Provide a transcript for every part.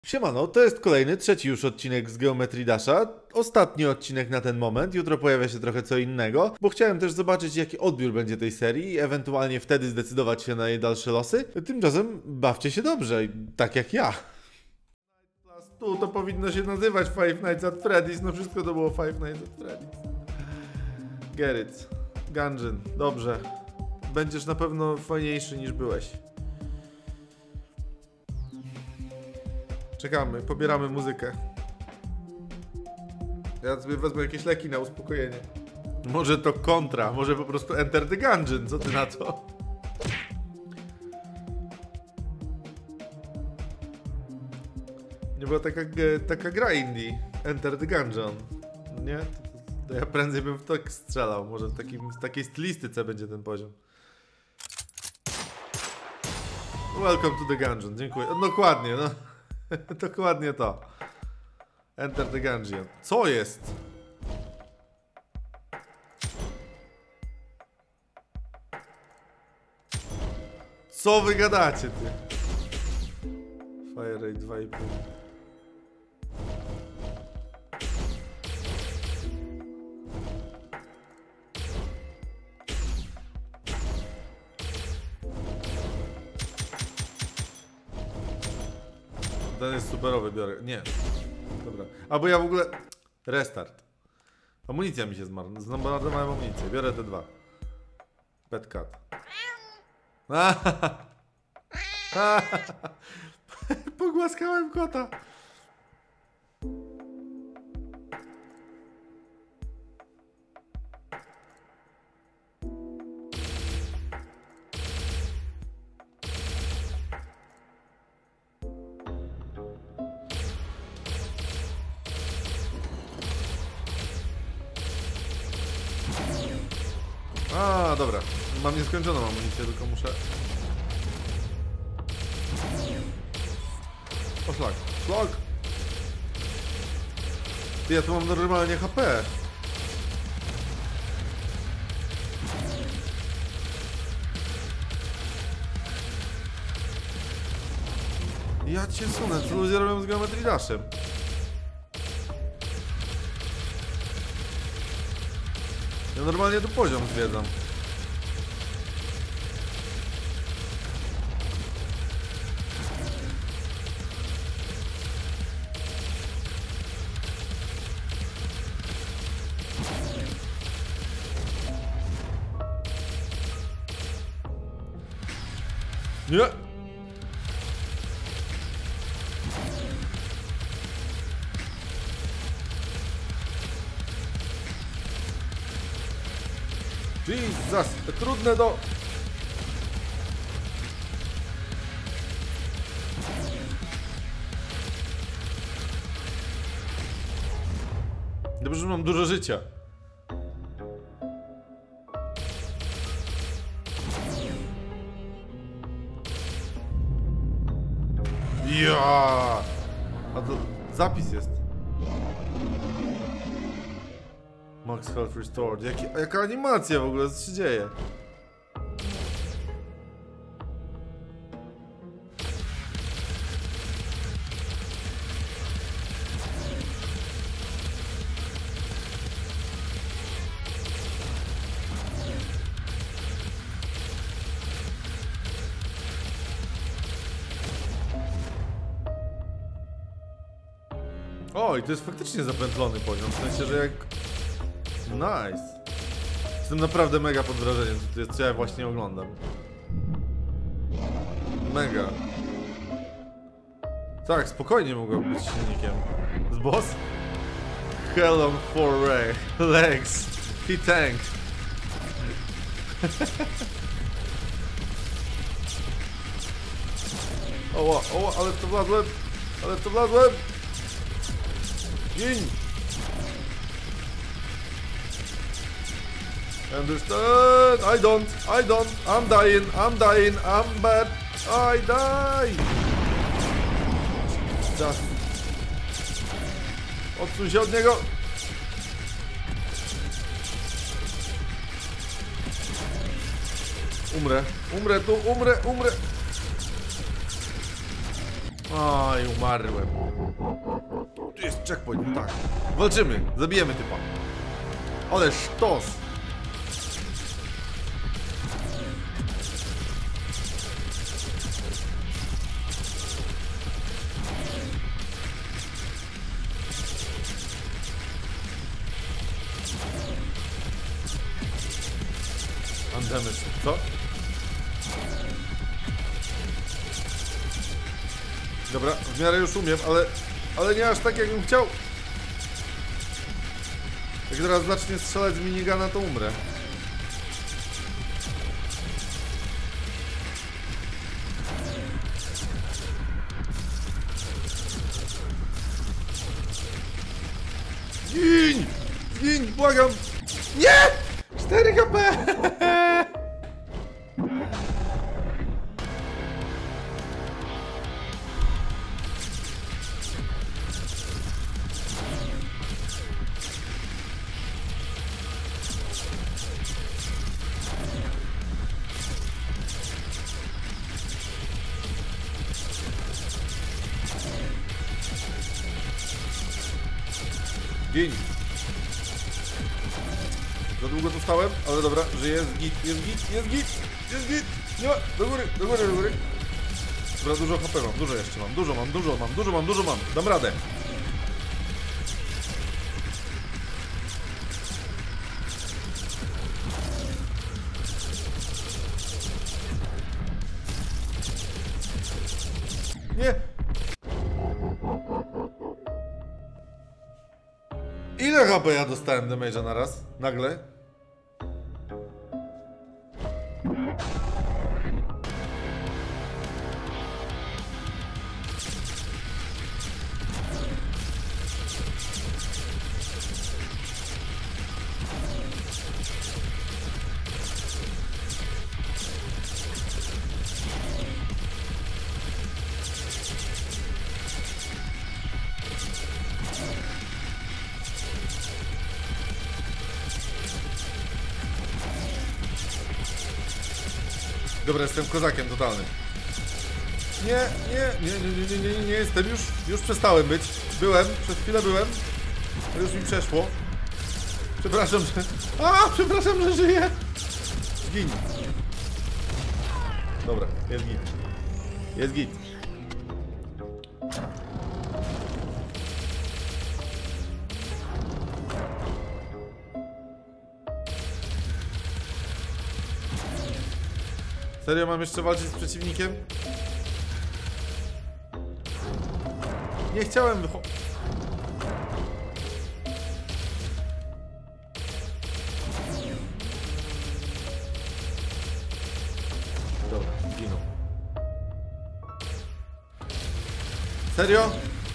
Siemano, to jest kolejny, trzeci już odcinek z Geometry Dasha. Ostatni odcinek na ten moment, jutro pojawia się trochę co innego, bo chciałem też zobaczyć, jaki odbiór będzie tej serii i ewentualnie wtedy zdecydować się na jej dalsze losy. Tymczasem bawcie się dobrze, tak jak ja. Tu to powinno się nazywać Five Nights at Freddy's, no wszystko to było Five Nights at Freddy's. Get it. Gungeon, dobrze. Będziesz na pewno fajniejszy niż byłeś. Czekamy, pobieramy muzykę. Ja sobie wezmę jakieś leki na uspokojenie. Może to kontra, może po prostu Enter the Gungeon, co ty na to? Nie była taka gra indie, Enter the Gungeon, nie? To ja prędzej bym w to strzelał, może w takiej stylistyce będzie ten poziom. Welcome to the Gungeon, dziękuję. Dokładnie, no. Dokładnie to. Enter the Gungeon. Co jest? Co wy gadacie, ty? Fire rate 2,5. Ten jest superowy, biorę. Nie. Dobra. Albo ja w ogóle... Restart. Amunicja mi się zmarnowałem amunicję. Biorę te dwa. Pet cat. Pogłaskałem kota. A, dobra. Mam nieskończoną amunicję, tylko muszę... O, szlak. Szlak! Ty, ja tu mam normalnie HP. Ja cię sunę, co ludzie robią z Geometry Dashem? Ja normalnie tu poziom zwiedzam. Nie! Jesus, trudne do... Dobrze, że mam dużo życia. Ja! A to zapis jest. Max Health Restored. Jaka animacja w ogóle, co się dzieje? O, i to jest faktycznie zapętlony poziom, w sensie, że jak... Nice. Jestem naprawdę mega pod wrażeniem, co ja właśnie oglądam. Mega. Tak, spokojnie mogłoby być silnikiem. Z boss? Hell on 4 legs. He tank. Oła, oła, ale to wladłem. Ale to wladłem. Gin. Understand? I don't. I'm dying. I'm bad. I die. Just. Odsuń się od niego. Umrę tu, umrę. Oj, umarłem. Tu jest checkpoint, no tak. Walczymy, zabijemy typa. Ale sztos! Mam damage, co? Dobra, w miarę już umiem, ale nie aż tak, jakbym chciał. Jak teraz zacznie strzelać z minigana, to umrę. Gin! Gin, błagam! Nie! 4 HP! Gin! Za długo tu stałem, ale dobra, że jest git, jest git, jest git, jest git! Nie ma! Do góry, do góry, do góry! Dobra, dużo HP mam, dużo jeszcze mam, dużo mam, dam radę! Nie! Ile HP ja dostałem damage'a naraz? Nagle? Dobra, jestem kozakiem totalnym. Nie jestem już przestałem być. Przez chwilę byłem. Ale już mi przeszło. Przepraszam, że... przepraszam, że żyję. Zgin. Dobra, jest git. Jest git. Serio mam jeszcze walczyć z przeciwnikiem? Nie chciałem Dobra, zginął. Serio?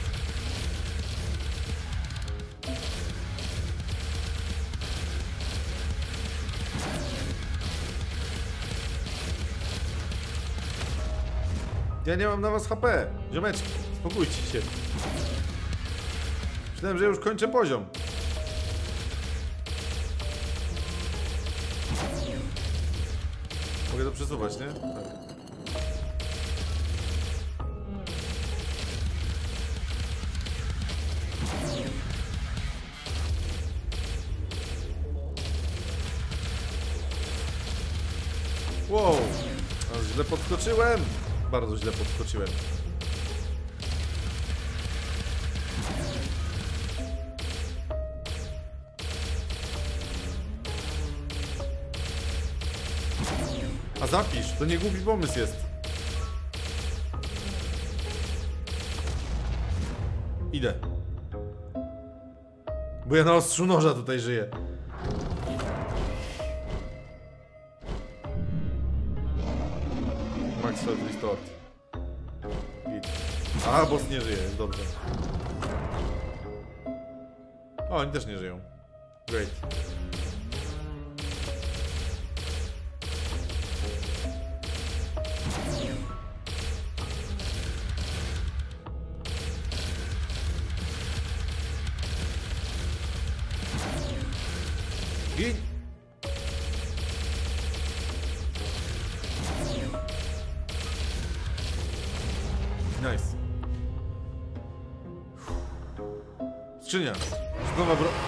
Ja nie mam na was HP. Ziomeczki, spokójcie się. Myślałem, że już kończę poziom. Mogę to przesuwać, nie? Tak. Wow, źle podskoczyłem. Bardzo źle podskoczyłem. A zapisz, to nie głupi pomysł jest. Idę. Bo ja na ostrzu noża tutaj żyję. Max Health Restored. Git. A, boss nie żyje, jest dobrze. O, oni też nie żyją. Great. Git. Nice. Skrzynia. Nowa bro...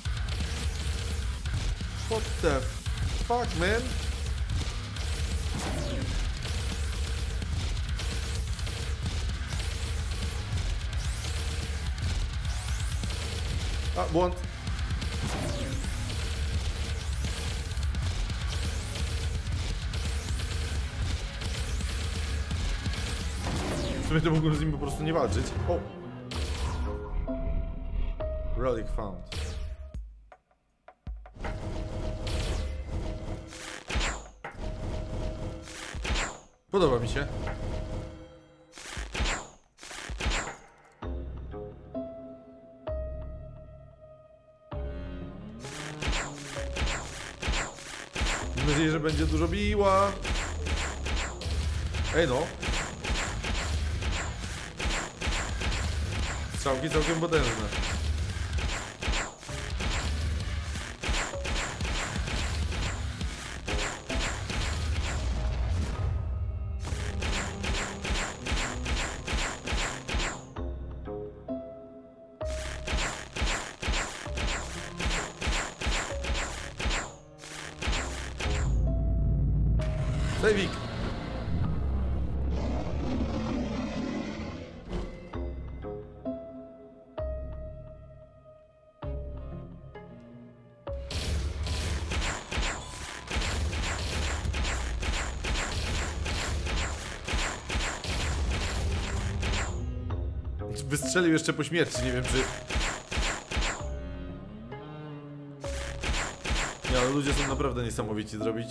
What the fuck, man? A, błąd. W sumie to mógłbym z nim po prostu nie walczyć. O! Relic found. Podoba mi się. Mam nadzieję, że będzie dużo biła. Ej no. Strzałki całkiem potężne. Sejwik! Wystrzelił jeszcze po śmierci, nie wiem czy... Nie, ale ludzie są naprawdę niesamowici zrobić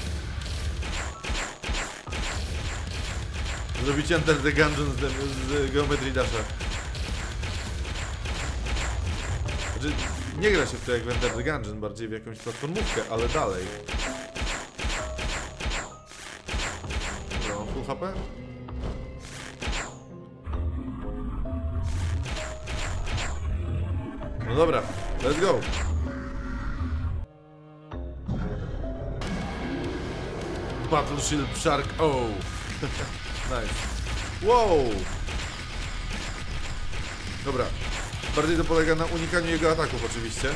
Enter the Gungeon z Geometry Dasha. Znaczy, nie gra się w to jak w Enter the Gungeon, bardziej w jakąś platformówkę, ale dalej. Dobra, mam full HP? No dobra, let's go! Battle Shield Shark O! Nice. Wow! Dobra. Bardziej to polega na unikaniu jego ataków oczywiście.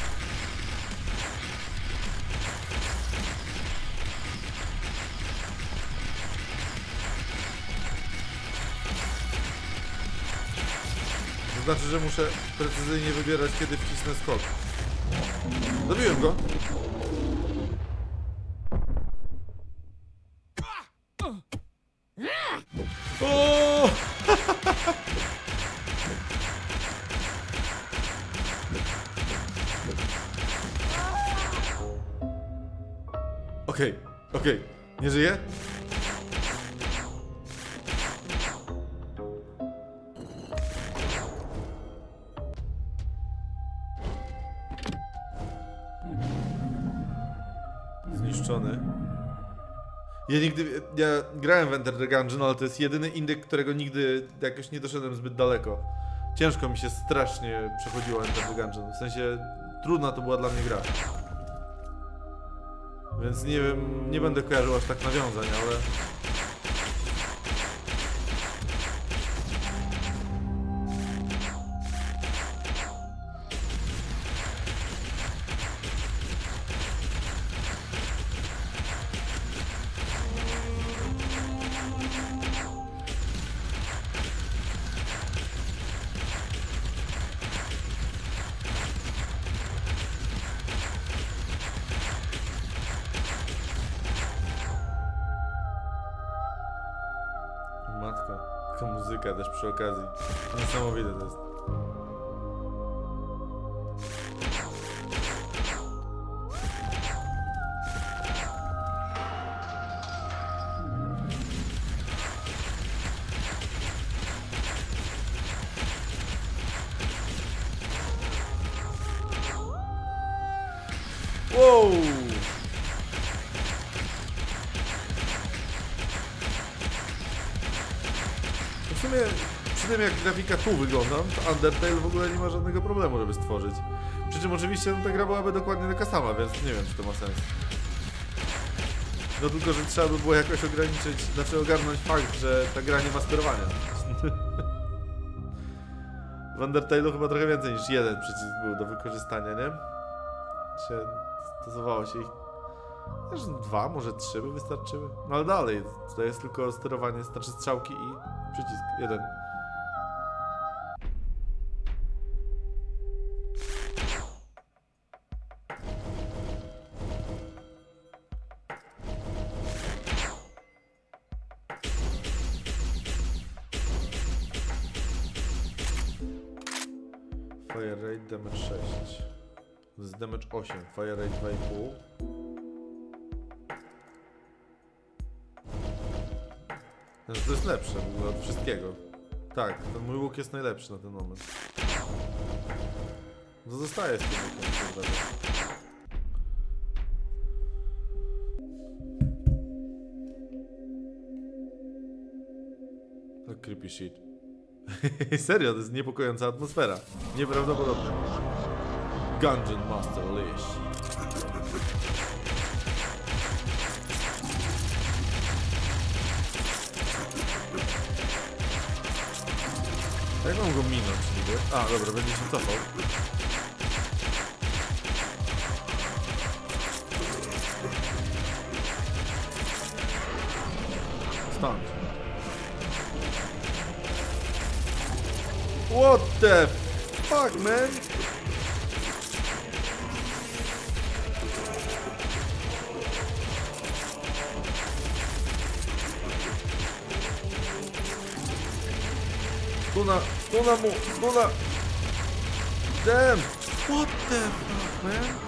To znaczy, że muszę precyzyjnie wybierać, kiedy wcisnę skok. Zabiłem go. O! Okej. Nie żyje? Zniszczony. Ja grałem w Enter the Gungeon, ale to jest jedyny indyk, którego nigdy jakoś nie doszedłem zbyt daleko. Ciężko mi się strasznie przechodziło Enter the Gungeon, w sensie trudna to była dla mnie gra. Więc nie wiem, nie będę kojarzył aż tak nawiązań, ale... Matko, taka muzyka też przy okazji. Niesamowite to jest. Wow! W sumie, przy tym jak grafika tu wygląda, to Undertale w ogóle nie ma żadnego problemu, żeby stworzyć. Przy czym oczywiście ta gra byłaby dokładnie taka sama, więc nie wiem, czy to ma sens. No tylko, że trzeba by było jakoś ograniczyć, znaczy ogarnąć fakt, że ta gra nie ma sterowania. W Undertale'u chyba trochę więcej niż jeden przycisk był do wykorzystania, nie? Stosowało się ich... Też 2, może 3 by wystarczyły. No ale dalej, to jest tylko sterowanie, znaczy strzałki i przycisk. Jeden. Fire rate damage 6. To jest damage 8, fire rate 2,5. To jest lepsze w ogóle od wszystkiego. Tak, ten mój łuk jest najlepszy na ten moment. No zostaje z tym łukiem. No creepy shit. Serio, to jest niepokojąca atmosfera. Nieprawdopodobne. Gungeon Master Leash. Jak mam go minąć niby? A, dobra, będzie się cofał. Stąd. What the fuck, man? Stuna mu, stuna! Damn! What the fuck, man?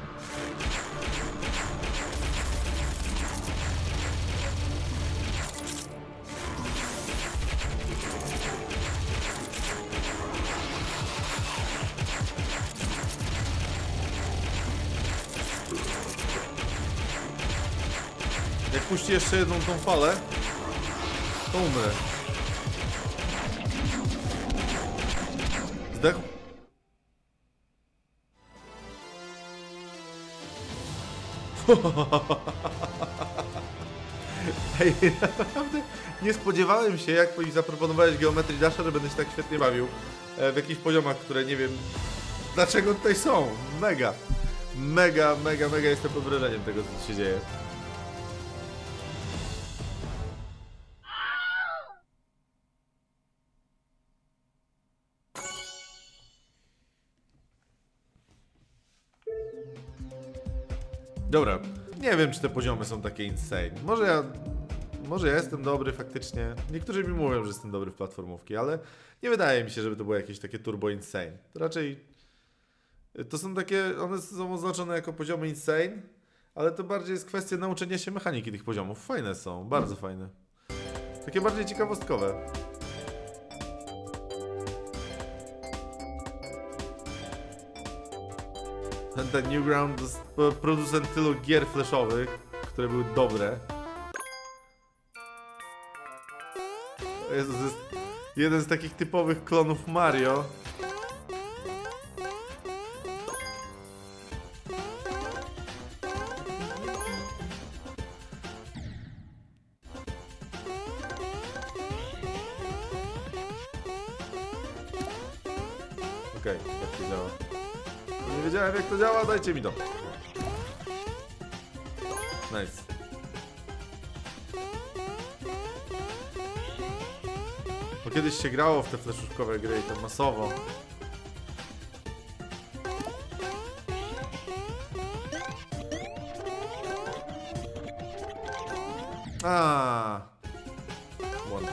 Jak puści jeszcze jedną tą falę, to umrę. Zdechł? Ej, naprawdę nie spodziewałem się, jak mi zaproponowałeś Geometry Dasha, że będę się tak świetnie bawił w jakichś poziomach, które nie wiem dlaczego tutaj są. Mega jestem pod wrażeniem tego, co się dzieje. Dobra, nie wiem, czy te poziomy są takie insane. Może ja jestem dobry faktycznie. Niektórzy mi mówią, że jestem dobry w platformówki, ale nie wydaje mi się, żeby to było jakieś takie turbo insane. To raczej to są takie, one są oznaczone jako poziomy insane, ale to bardziej jest kwestia nauczenia się mechaniki tych poziomów. Fajne są, bardzo fajne. Takie bardziej ciekawostkowe. Ten Newground to jest producent tylu gier flashowych, które były dobre. Jezus, to jest jeden z takich typowych klonów Mario. Okej, jak to działa? Nie wiedziałem, jak to działa, dajcie mi to. Nice. Bo kiedyś się grało w te fleszówkowe gry i to masowo. Błąd.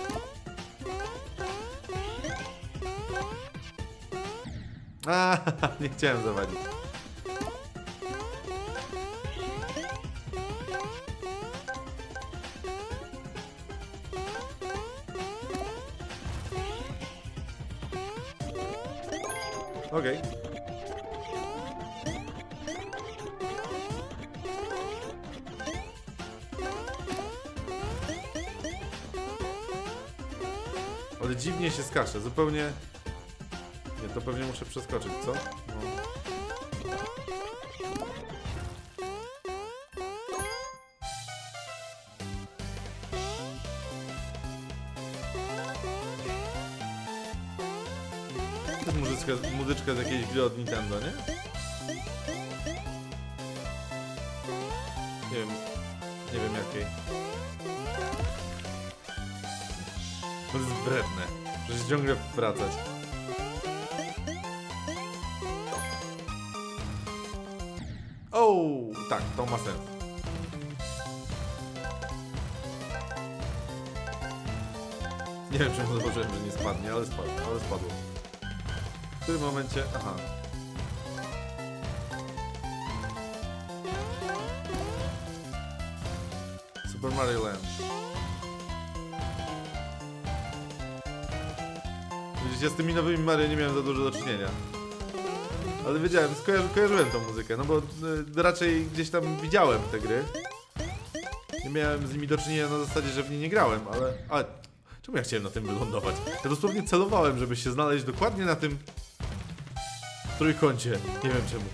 Nie chciałem zawadzić. Okej. Ale dziwnie się skacze, zupełnie... Nie, to pewnie muszę przeskoczyć, co? No. To jest muzyczka z jakiejś gry od Nintendo, nie? Nie wiem jakiej. To jest wredne, że ciągle wracać. O, tak, to ma sens. Nie wiem, czemu założyłem, że nie spadnie, ale spadło. W którym momencie... Aha. Super Mario Land. Widzicie, z tymi nowymi Mario nie miałem za dużo do czynienia. Ale wiedziałem, kojarzyłem tą muzykę, no bo raczej gdzieś tam widziałem te gry. Nie miałem z nimi do czynienia na zasadzie, że w nie nie grałem, ale czemu ja chciałem na tym wylądować? Ja dosłownie celowałem, żeby się znaleźć dokładnie na tym trójkącie. Nie wiem czemu.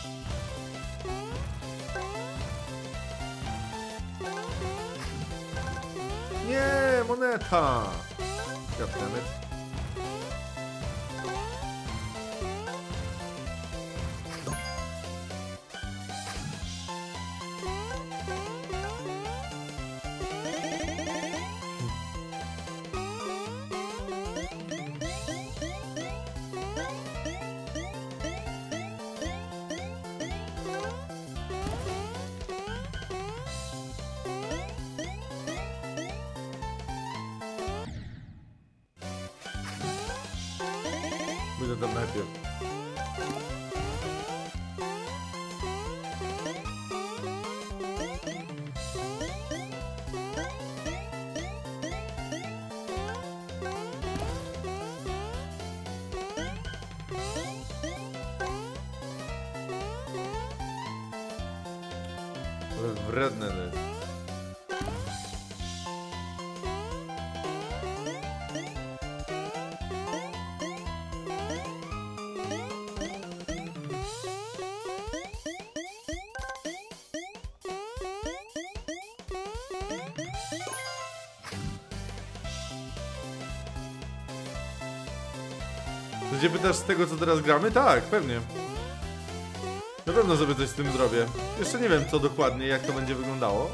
Nie, moneta! Goddammit. Pójdę tam najpierw. Ale wredne to jest. To się pytasz z tego, co teraz gramy? Tak, pewnie. Na pewno sobie coś z tym zrobię. Jeszcze nie wiem, co dokładnie, jak to będzie wyglądało.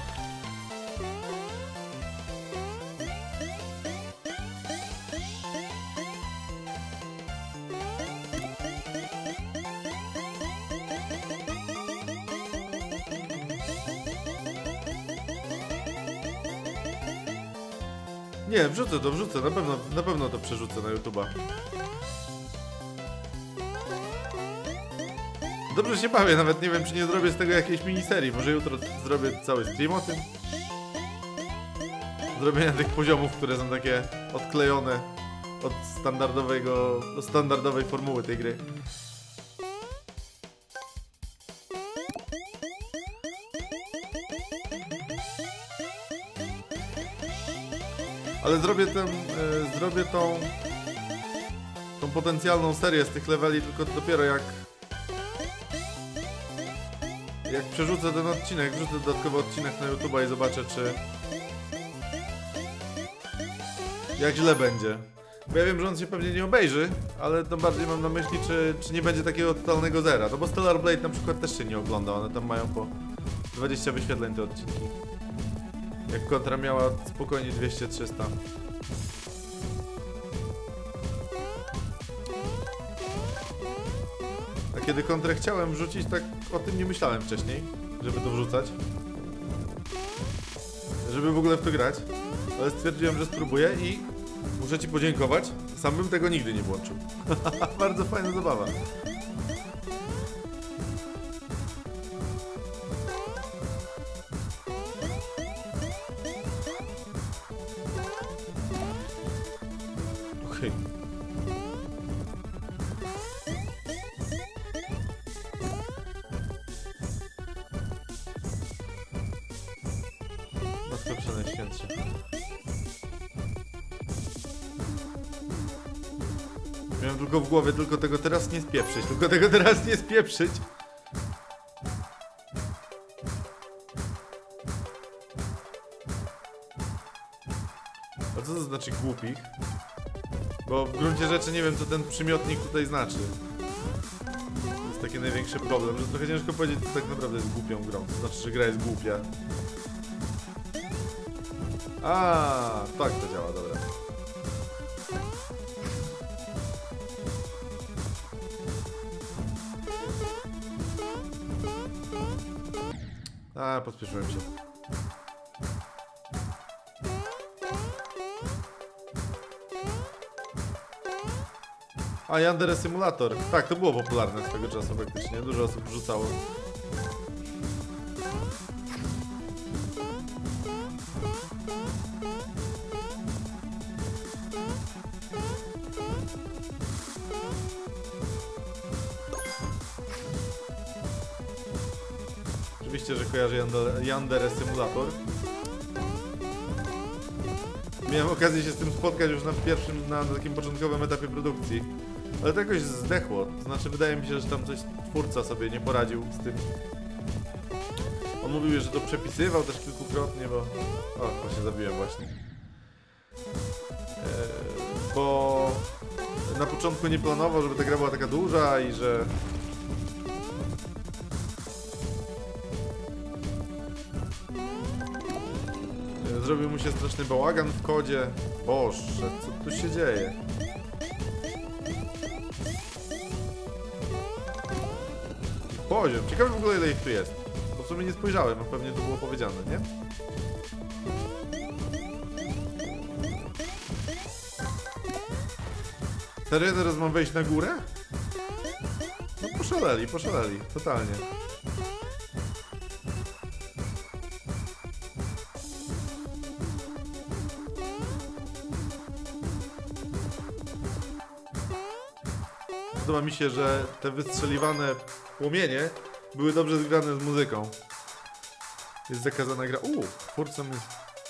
Nie, wrzucę, na pewno to przerzucę na YouTube'a. Dobrze się bawię, nawet nie wiem, czy nie zrobię z tego jakiejś miniserii. Może jutro zrobię cały stream o tym. Zrobienia tych poziomów, które są takie odklejone od standardowej formuły tej gry. Ale zrobię tą potencjalną serię z tych leveli tylko dopiero jak przerzucę ten odcinek, wrzucę dodatkowy odcinek na YouTube'a i zobaczę, jak źle będzie. Bo ja wiem, że on się pewnie nie obejrzy, ale to bardziej mam na myśli, czy nie będzie takiego totalnego zera. No bo Stellar Blade na przykład też się nie ogląda, one tam mają po 20 wyświetleń te odcinki. Jak Kontra miała spokojnie 200-300. A kiedy Kontrę chciałem wrzucić, tak o tym nie myślałem wcześniej, żeby to wrzucać. Żeby w ogóle w to grać. Ale stwierdziłem, że spróbuję i muszę ci podziękować. Sam bym tego nigdy nie włączył. Bardzo fajna zabawa. Okej. Matko Przenajświętsza. Miałem tylko w głowie, tylko tego teraz nie spieprzyć, A co to znaczy głupich? Bo w gruncie rzeczy nie wiem, co ten przymiotnik tutaj znaczy. To jest taki największy problem, że trochę ciężko powiedzieć, co tak naprawdę jest głupią grą. To znaczy, że gra jest głupia. A, tak to działa, dobra. A, pospieszyłem się. A, Yandere Simulator. Tak, to było popularne swego czasu faktycznie. Dużo osób wrzucało. Oczywiście, że kojarzę Yandere Simulator. Miałem okazję się z tym spotkać już na takim początkowym etapie produkcji. Ale to jakoś zdechło. To znaczy, wydaje mi się, że tam coś twórca sobie nie poradził z tym. On mówił, że to przepisywał też kilkukrotnie, bo... O, właśnie zabiłem właśnie. Bo na początku nie planował, żeby ta gra była taka duża i że... Zrobił mu się straszny bałagan w kodzie. Boże, co tu się dzieje? Poziom. Ciekawe w ogóle, ile ich tu jest. Bo w sumie nie spojrzałem, a pewnie to było powiedziane, nie? Serio, teraz mam wejść na górę? No poszaleli, totalnie. Podoba mi się, że te wystrzeliwane płomienie były dobrze zgrane z muzyką. Jest zakazana gra. Twórcą jest...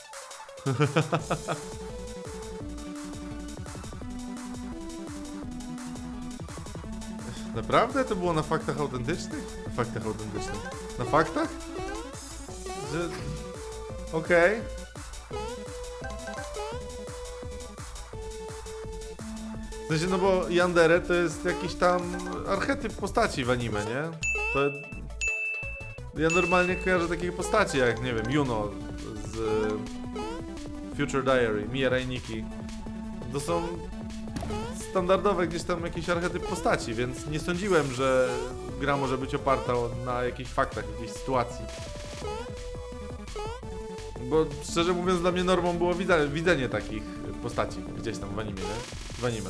Naprawdę? To było na faktach autentycznych? Na faktach autentycznych. Na faktach? Że... Okej. W sensie, no bo Yandere to jest jakiś tam archetyp postaci w anime, nie? To... Ja normalnie kojarzę takie postacie jak, nie wiem, Yuno z Future Diary, Miya Rainicki. To są standardowe gdzieś tam jakiś archetyp postaci, więc nie sądziłem, że gra może być oparta na jakichś faktach, jakiejś sytuacji. Bo szczerze mówiąc, dla mnie normą było widzenie takich postaci gdzieś tam w anime, nie? W anime.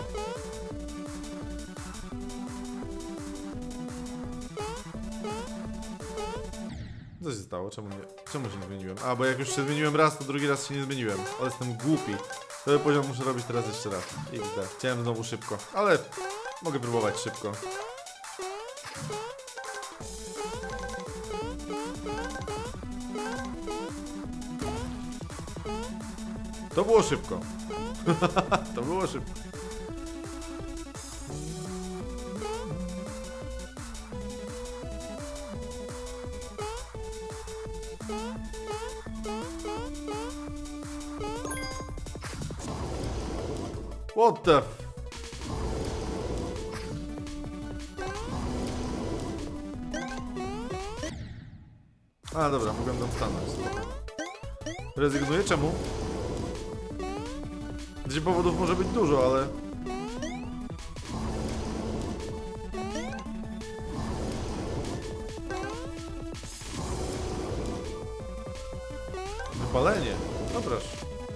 Co się stało? Czemu się nie zmieniłem? A, bo jak już się zmieniłem raz, to drugi raz się nie zmieniłem. Ale jestem głupi. Ten poziom muszę robić teraz jeszcze raz. XD. Chciałem znowu szybko, ale mogę próbować szybko. To było szybko. To było szybko. What the f... A, dobra, mogłem tam stanąć. Rezygnuję? Czemu? Gdzie powodów może być dużo, ale... Wypalenie. No proszę.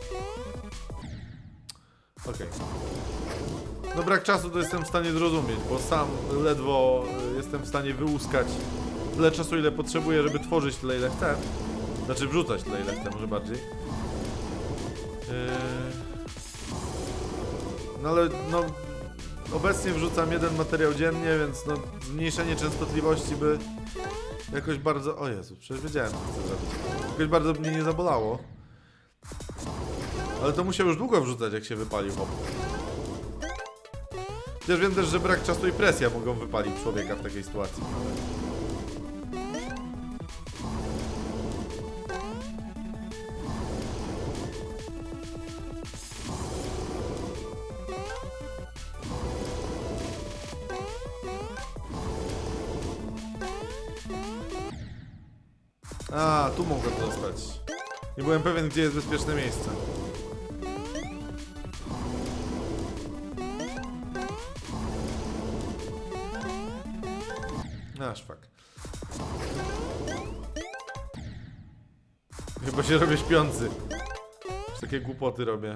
Okej. No brak czasu to jestem w stanie zrozumieć, bo sam ledwo jestem w stanie wyłuskać tyle czasu, ile potrzebuję, żeby tworzyć tyle, ile chcę. Znaczy wrzucać tyle, ile chcę, może bardziej. No ale no... Obecnie wrzucam jeden materiał dziennie, więc no zmniejszenie częstotliwości by jakoś bardzo... O Jezu, przecież wiedziałem, co chcę zrobić. Jakoś bardzo mnie nie zabolało. Ale to musiał już długo wrzucać, jak się wypalił hop. Chociaż wiem też, że brak czasu i presja mogą wypalić człowieka w takiej sytuacji. A, tu mogę dostać. Nie byłem pewien, gdzie jest bezpieczne miejsce. Aż fuck. Chyba się robię śpiący. Już takie głupoty robię.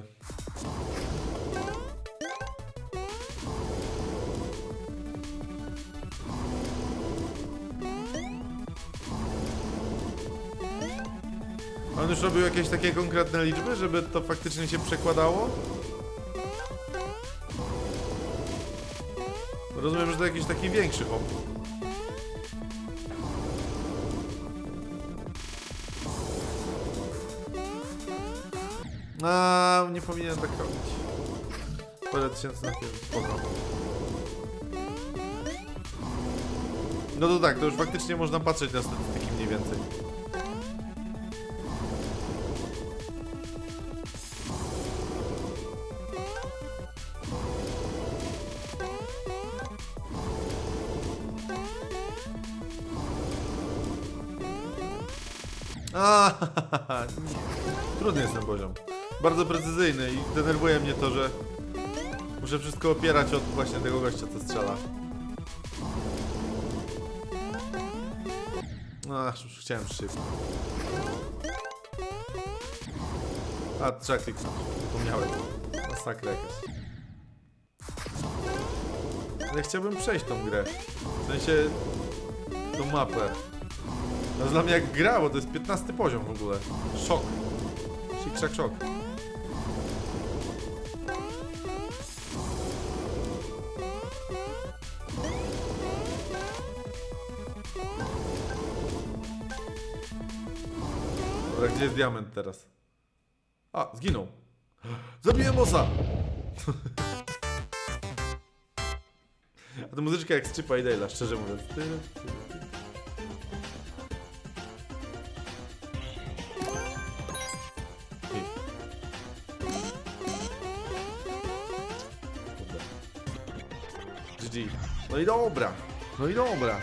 On już robił jakieś takie konkretne liczby, żeby to faktycznie się przekładało? Rozumiem, że to jakiś taki większy hop. A, nie powinienem tak robić. Parę tysięcy na film, spoko. No to tak, to już faktycznie można patrzeć na statystyki mniej więcej. Nie. Trudny jest ten poziom. Bardzo precyzyjny i denerwuje mnie to, że muszę wszystko opierać od właśnie tego gościa, co strzela. Już chciałem szybko. A, trzeba kliknąć. Zapomniałem. Masakra jakaś. Ale chciałbym przejść tą grę. W sensie... tą mapę. To jest dla mnie jak gra, bo to jest 15 poziom w ogóle. Szok. Sik, szok. Dobra, gdzie jest diament teraz? A, zginął. Zabiłem bossa! A to muzyczka jak z Chipa i Dale'a, szczerze mówiąc. GG. No i dobra. No i dobra.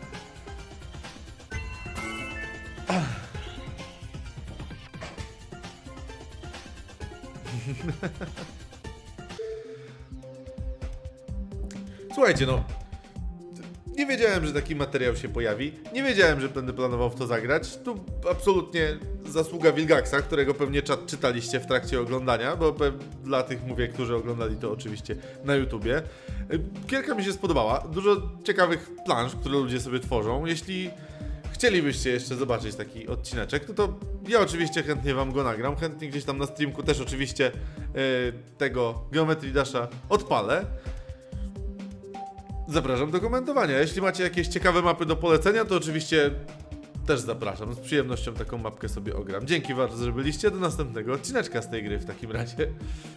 Słuchajcie, no. Nie wiedziałem, że taki materiał się pojawi. Nie wiedziałem, że będę planował w to zagrać. Tu absolutnie zasługa Wilgaxa, którego pewnie czytaliście w trakcie oglądania, bo dla tych mówię, którzy oglądali to oczywiście na YouTubie. Gierka mi się spodobała. Dużo ciekawych plansz, które ludzie sobie tworzą. Jeśli chcielibyście jeszcze zobaczyć taki odcineczek, no to ja oczywiście chętnie wam go nagram. Chętnie gdzieś tam na streamku też oczywiście tego Geometry Dasha odpalę. Zapraszam do komentowania. Jeśli macie jakieś ciekawe mapy do polecenia, to oczywiście też zapraszam. Z przyjemnością taką mapkę sobie ogram. Dzięki bardzo, że byliście. Do następnego odcineczka z tej gry w takim razie.